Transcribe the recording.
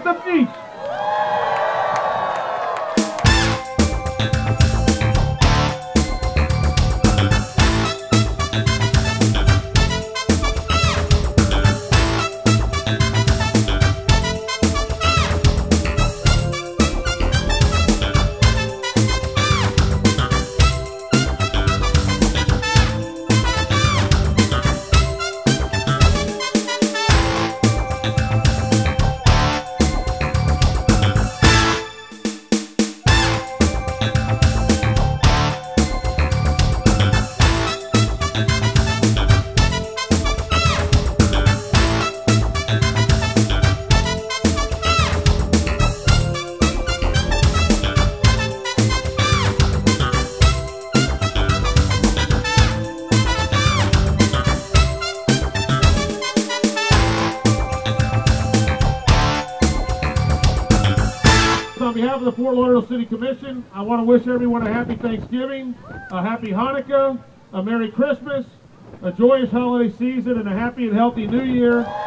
the beach. On behalf of the Fort Lauderdale City Commission, I want to wish everyone a happy Thanksgiving, a happy Hanukkah, a Merry Christmas, a joyous holiday season, and a happy and healthy New Year.